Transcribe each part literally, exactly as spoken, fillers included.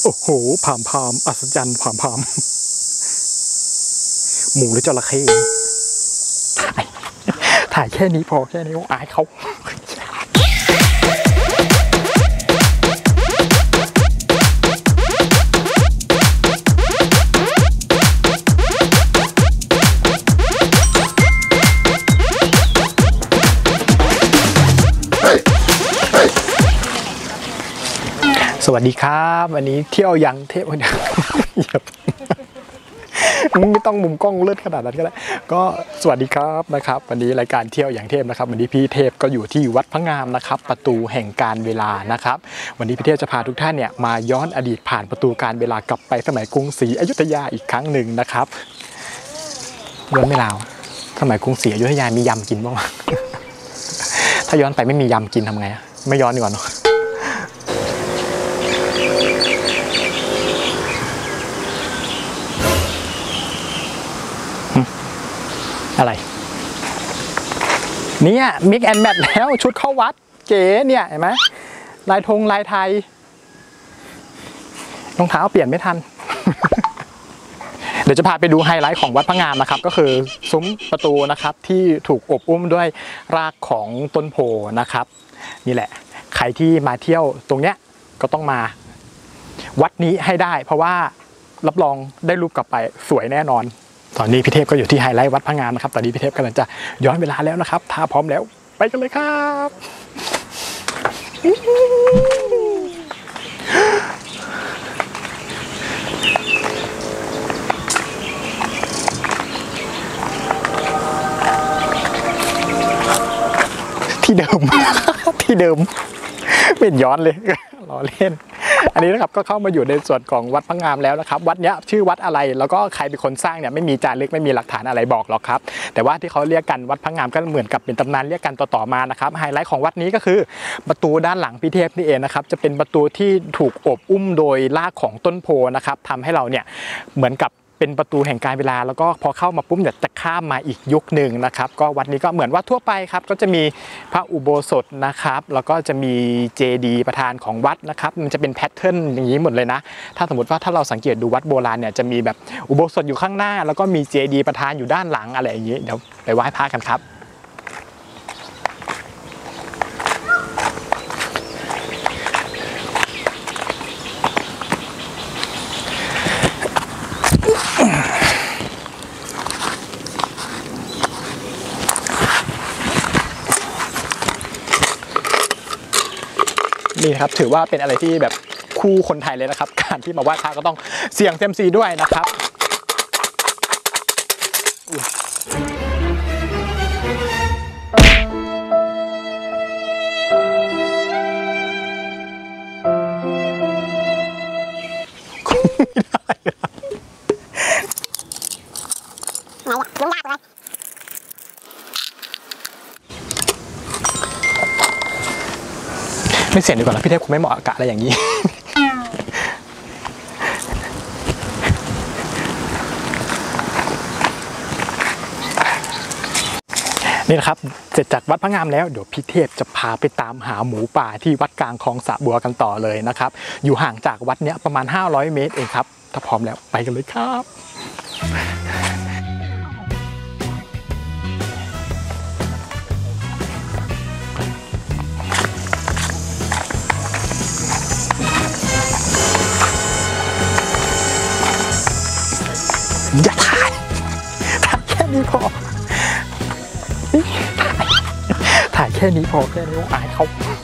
โอ้โหผามพามอัศจรรย์ผามพามหมูหรือจระเข้ถ่ายถ่ายแค่นี้พอแค่นี้อายเขาสวัสดีครับวันนี้เที่ยวยังเทพเนี่ยไม่ต้องมุมกล้องเลิศขนาดนั้นก็ได้ก็สวัสดีครับนะครับวันนี้รายการเที่ยวอย่างเทพนะครับวันนี้พี่เทพก็อยู่ที่วัดพระงามนะครับประตูแห่งการเวลานะครับวันนี้พี่เทพจะพาทุกท่านเนี่ยมาย้อนอดีตผ่านประตูการเวลากลับไปสมัยกรุงศรีอยุธยาอีกครั้งหนึ่งนะครับย้อนไม่ลาวสมัยกรุงศรีอยุธยามียำกินบ้างถ้าย้อนไปไม่มียำกินทำไงไม่ย้อนดีกว่าเนาะอะไรเนี่ยมิกแอนแมทแล้วชุดเข้าวัดเก๋เนี่ยเห็นไหมลายธงลายไทยรองเท้าเปลี่ยนไม่ทัน เดี๋ยวจะพาไปดูไฮไลท์ของวัดพระงามนะครับก็คือซุ้มประตูนะครับที่ถูกอบอุ้มด้วยรากของต้นโพนะครับนี่แหละใครที่มาเที่ยวตรงเนี้ยก็ต้องมาวัดนี้ให้ได้เพราะว่ารับรองได้รูปกลับไปสวยแน่นอนตอนนี้พี่เทพก็อยู่ที่ไฮไลท์วัดพระงามนะครับตอนนี้พี่เทพกำลังจะย้อนเวลาแล้วนะครับถ้าพร้อมแล้วไปกันเลยครับที่เดิม ที่เดิมไม่เห็นย้อนเลยล้อเล่นอันนี้นะครับก็เข้ามาอยู่ในส่วนของวัดพระงามแล้วนะครับวัดเนี้ยชื่อวัดอะไรแล้วก็ใครเป็นคนสร้างเนี่ยไม่มีจารึกไม่มีหลักฐานอะไรบอกหรอกครับแต่ว่าที่เขาเรียกกันวัดพระงามก็เหมือนกับเป็นตำนานเรียกกันต่อๆมานะครับไฮไลท์ของวัดนี้ก็คือประตูด้านหลังพี่เทพนี่เองนะครับจะเป็นประตูที่ถูกอบอุ้มโดยรากของต้นโพนะครับทำให้เราเนี่ยเหมือนกับเป็นประตูแห่งการเวลาแล้วก็พอเข้ามาปุ๊บเนี่ยจะข้ามมาอีกยุคหนึ่งนะครับก็วัดนี้ก็เหมือนวัดทั่วไปครับก็จะมีพระอุโบสถนะครับแล้วก็จะมีเจดีย์ประธานของวัดนะครับมันจะเป็นแพทเทิร์นอย่างนี้หมดเลยนะถ้าสมมติว่าถ้าเราสังเกตดูวัดโบราณเนี่ยจะมีแบบอุโบสถอยู่ข้างหน้าแล้วก็มีเจดีย์ประธานอยู่ด้านหลังอะไรอย่างนี้เดี๋ยวไปไหว้พระกันครับนี่ครับถือว่าเป็นอะไรที่แบบคู่คนไทยเลยนะครับการที่มาไหว้พระก็ต้องเสี่ยงเซียมซีด้วยนะครับไม่เสียงดีกว่านะพี่เทพคงไม่เหมาะอากาศอะไรอย่างนี้ นี่นะครับเสร็จจากวัดพระงามแล้วเดี๋ยวพี่เทพจะพาไปตามหาหมูป่าที่วัดกลางคลองสระบัวกันต่อเลยนะครับอยู่ห่างจากวัดเนี้ยประมาณห้าร้อยเมตรเองครับถ้าพร้อมแล้วไปกันเลยครับอย่าถ่ายถ่ายแค่นี้พอถ่ายถ่ายแค่นี้พอแค่นี้อายเขา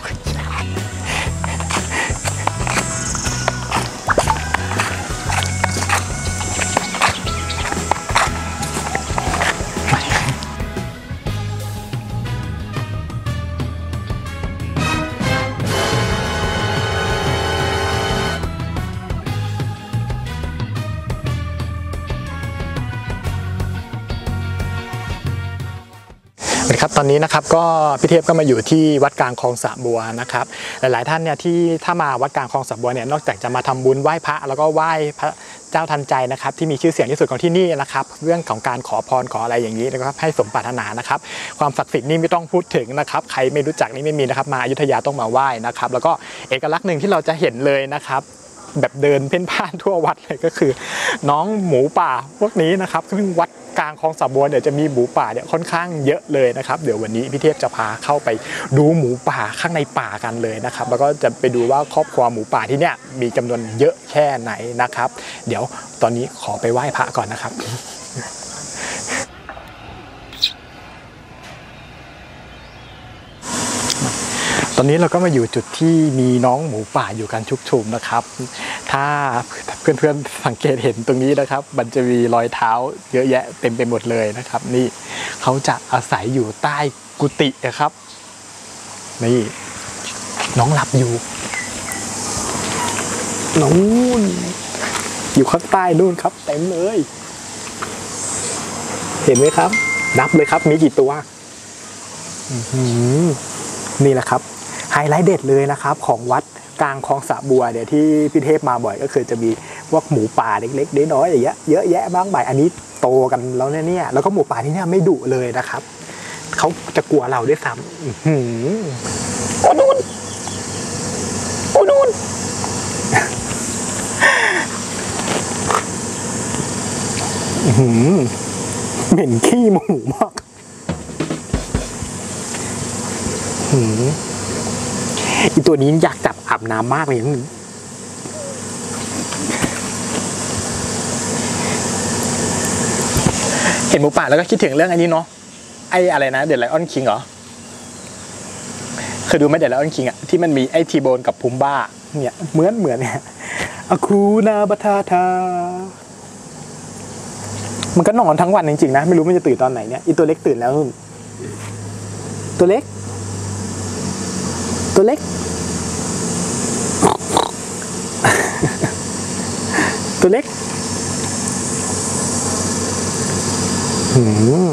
ครับตอนนี้นะครับก็พี่เทพก็มาอยู่ที่วัดกลางคลองสระบัวนะครับหลายๆท่านเนี่ยที่ถ้ามาวัดกลางคลองสระบัวเนี่ยนอกจากจะมาทำบุญไหว้พระแล้วก็ไหว้พระเจ้าทันใจนะครับที่มีชื่อเสียงที่สุดของที่นี่นะครับเรื่องของการขอพรขออะไรอย่างนี้แล้วก็ให้สมปรารถนานะครับความศักดิ์สิทธิ์นี่ไม่ต้องพูดถึงนะครับใครไม่รู้จักนี่ไม่มีนะครับมาอยุธยาต้องมาไหว้นะครับแล้วก็เอกลักษณ์หนึ่งที่เราจะเห็นเลยนะครับแบบเดินเพ่นพ่านทั่ววัดเลยก็คือน้องหมูป่าพวกนี้นะครับซึ่งวัดกลางคลองสะบัวเนี่ยจะมีหมูป่าเนี่ยค่อนข้างเยอะเลยนะครับเดี๋ยววันนี้พี่เทพจะพาเข้าไปดูหมูป่าข้างในป่ากันเลยนะครับแล้วก็จะไปดูว่าครอบครัวหมูป่าที่เนี่ยมีจำนวนเยอะแค่ไหนนะครับเดี๋ยวตอนนี้ขอไปไหว้พระก่อนนะครับตอนนี้เราก็มาอยู่จุดที่มีน้องหมูป่าอยู่กันชุกชุมนะครับถ้าเพื่อนๆสังเกตเห็นตรงนี้นะครับมันจะมีรอยเท้าเยอะแยะเต็มไปหมดเลยนะครับนี่เขาจะอาศัยอยู่ใต้กุฏินะครับนี่น้องหลับอยู่นู่นอยู่ข้างใต้นู่นครับเต็มเลยเห็นไหมครับนับเลยครับมีกี่ตัวนี่แหละครับไฮไลท์เด็ดเลยนะครับของวัดกลางคลองสะบัวเนี่ยที่พี่เทพมาบ่อยก็คือจะมีพวกหมูป่าเล็กๆน้อยๆอย่างเงี้ยเยอะแยะมากมายอันนี้โตกันแล้วเนี่ยแล้วก็หมูป่าที่เนี่ยไม่ดุเลยนะครับเขาจะกลัวเราด้วยซ้ำโอ้นูนโอ้นูนเหม็นขี้หมูมากอีตัวนี้อยากจับอาบน้ำมากเลยเห็นหมูป่าแล้วก็คิดถึงเรื่องอันนี้เนาะไอ้อะไรนะเดดไลออนคิงเหรอเคยดูไหมเดดไลออนคิงอะที่มันมีไอ้ทีโบนกับพุมบ้าเนี่ยเหมือนเหมือนเนี่ยอะคูนาบัตาทามันก็นอนทั้งวันจริงๆนะไม่รู้มันจะตื่นตอนไหนเนี่ยอีตัวเล็กตื่นแล้วตัวเล็กตัวเล็กตัวเล็กหืม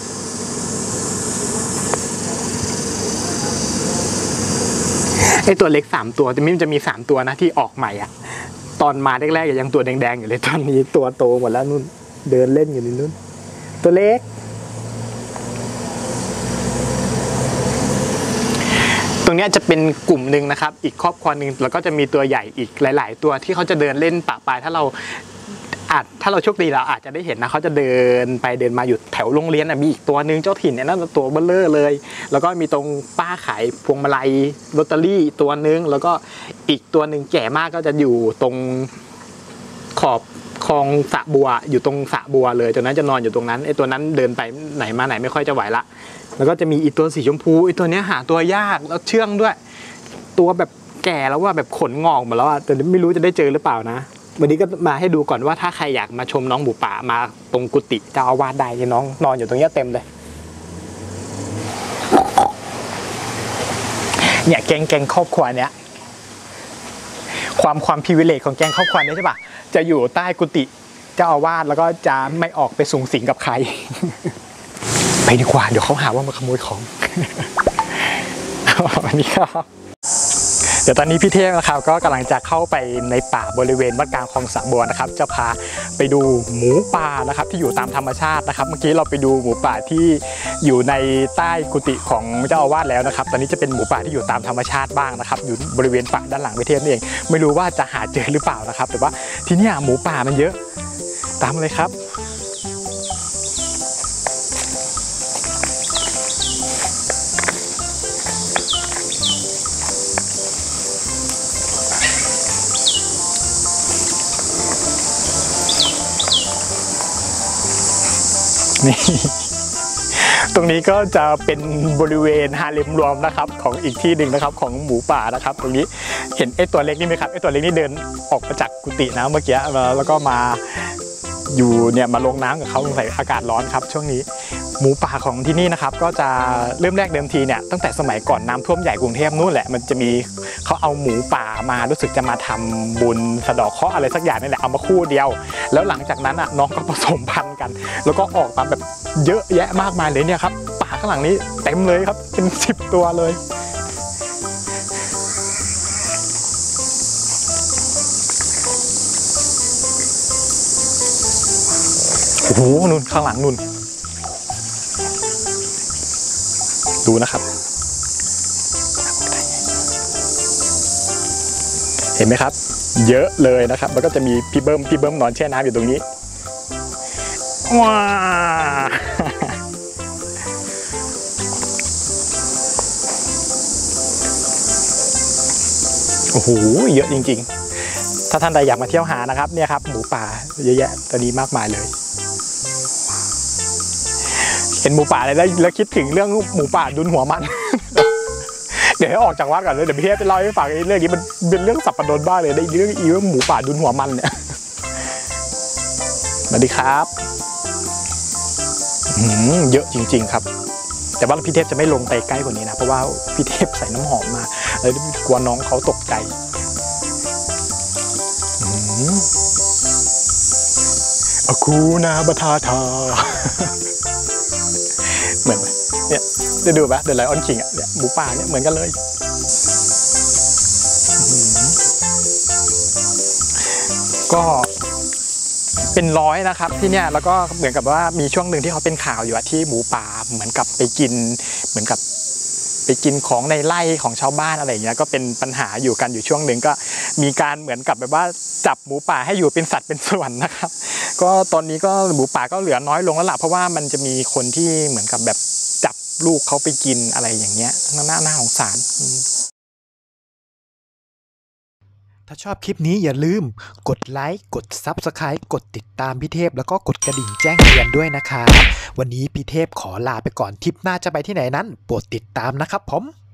ไอตัวเล็กสามตัวแต่มันจะมีสามตัวนะที่ออกใหม่อ่ะตอนมาแรกๆยังตัวแดงๆอยู่เลยตอนนี้ตัวโตหมดแล้วนู่นเดินเล่นอยู่ในนู่นตัวเล็กตรงนี้จะเป็นกลุ่มหนึ่งนะครับอีกครอบครัวหนึ่งแล้วก็จะมีตัวใหญ่อีกหลายๆตัวที่เขาจะเดินเล่นปะปายถ้าเราอาจถ้าเราโชคดีเราอาจจะได้เห็นนะเขาจะเดินไปเดินมาอยู่แถวโรงเรียนมีอีกตัวหนึ่งเจ้าถิ่นเนี่ยนั่นตัวเบลเลอร์เลยแล้วก็มีตรงป้าขายพวงมาลัยลอตเตอรี่ตัวนึงแล้วก็อีกตัวหนึ่งแก่มากก็จะอยู่ตรงขอบคลองสระบัวอยู่ตรงสระบัวเลยตัวนั้นจะนอนอยู่ตรงนั้นไอ้ตัวนั้นเดินไปไหนมาไหนไม่ค่อยจะไหวละแล้วก็จะมีอีตัวสีชมพูอีตัวนี้หาตัวยากแล้วเชื่องด้วยตัวแบบแก่แล้วว่าแบบขนงอกหมดแล้วอ่ะแต่ไม่รู้จะได้เจอหรือเปล่านะวันนี้ก็มาให้ดูก่อนว่าถ้าใครอยากมาชมน้องหมูป่ามาตรงกุฏิเจ้าอาวาสได้ที่น้องนอนอยู่ตรงนี้เต็มเลยเนี่ยแกงแกงครอบครัวเนี้ยความความพิเวเลตของแกงครอบครัวนี้ใช่ปะจะอยู่ใต้กุฏิเจ้าอาวาสแล้วก็จะไม่ออกไปสุงสิงกับใครไปดีกว่าเดี๋ยวเขาหาว่ามาขโมยของวันนี้ครับเดี๋ยวตอนนี้พี่เทพนะครับก็กำลังจะเข้าไปในป่าบริเวณวัดกลางคลองสะบัวนะครับจะพาไปดูหมูป่านะครับที่อยู่ตามธรรมชาตินะครับเมื่อกี้เราไปดูหมูป่าที่อยู่ในใต้กุฏิของเจ้าอาวาสแล้วนะครับตอนนี้จะเป็นหมูป่าที่อยู่ตามธรรมชาติบ้างนะครับอยู่บริเวณป่าด้านหลังพี่เทพนี่เองไม่รู้ว่าจะหาเจอหรือเปล่านะครับแต่ว่าที่นี่หมูป่ามันเยอะตามเลยครับนี่ตรงนี้ก็จะเป็นบริเวณฮาเร็มรวมนะครับของอีกที่หนึ่งนะครับของหมูป่านะครับตรงนี้เห็นไอ้ตัวเล็กนี่ไหมครับไอ้ตัวเล็กนี่เดินออกมาจากกุฏินะเมื่อกี้แล้วก็มาอยู่เนี่ยมาลงน้ำกับเขาสงสัยอากาศร้อนครับช่วงนี้หมูป่าของที่นี่นะครับก็จะเริ่มแรกเดิมทีเนี่ยตั้งแต่สมัยก่อนน้ำท่วมใหญ่กรุงเทพนู่นแหละมันจะมีเขาเอาหมูป่ามารู้สึกจะมาทำบุญสะเดาะเคราะห์อะไรสักอย่างนี่แหละเอามาคู่เดียวแล้วหลังจากนั้นอ่ะน้องก็ผสมพันธุ์กันแล้วก็ออกมาแบบเยอะแยะมากมายเลยเนี่ยครับป่าข้างหลังนี้เต็มเลยครับเป็นสิบตัวเลยโอ้โหนู่นข้างหลังนู่นดูนะครับเห็นไหมครับเยอะเลยนะครับแล้วก็จะมีพี่เบิ้มพี่เบิ้มนอนแช่น้ำอยู่ตรงนี้ว้าโอ้โหเยอะจริงๆถ้าท่านใดอยากมาเที่ยวหานะครับเนี่ยครับหมูป่าเยอะแยะตอนนี้มากมายเลยเห็นหมูป่าเลยแล้วคิดถึงเรื่องหมูป่าดุนหัวมันเดี๋ยวให้ออกจากวัดก่อนเลยเดี๋ยวพี่เทพจะเล่าให้ฟังเรื่องนี้มันเป็นเรื่องสับปะรดบ้าเลยได้เรื่องอีเรื่องหมูป่าดุนหัวมันเนี่ยสวัสดีครับเยอะจริงๆครับแต่ว่าพี่เทพจะไม่ลงไปใกล้กว่านี้นะเพราะว่าพี่เทพใส่น้ำหอมมาแล้วกลัวน้องเขาตกใจอาคูนาบทาทาเหมือนเนี่ยจะดูปะเดอะไลออนคิงอ่ะเนี่ยหมูป่าเนี่ยเหมือนกันเลยก็เป็นร้อยนะครับที่เนี่ยแล้วก็เหมือนกับว่ามีช่วงหนึ่งที่เขาเป็นข่าวอยู่ที่หมูป่าเหมือนกับไปกินเหมือนกับไปกินของในไร่ของชาวบ้านอะไรอย่างเงี้ยก็เป็นปัญหาอยู่กันอยู่ช่วงหนึ่งก็มีการเหมือนกับแบบว่าจับหมูป่าให้อยู่เป็นสัตว์เป็นส่วนนะครับก็ตอนนี้ก็หมูป่าก็เหลือน้อยลงแล้วล่ะเพราะว่ามันจะมีคนที่เหมือนกับแบบจับลูกเขาไปกินอะไรอย่างเงี้ยน่าน่าสงสารถ้าชอบคลิปนี้อย่าลืมกดไลค์กด ซับสไครบ์ กดติดตามพี่เทพแล้วก็กดกระดิ่งแจ้งเตือนด้วยนะครับวันนี้พี่เทพขอลาไปก่อนทริปหน้าจะไปที่ไหนนั้นโปรดติดตามนะครับผม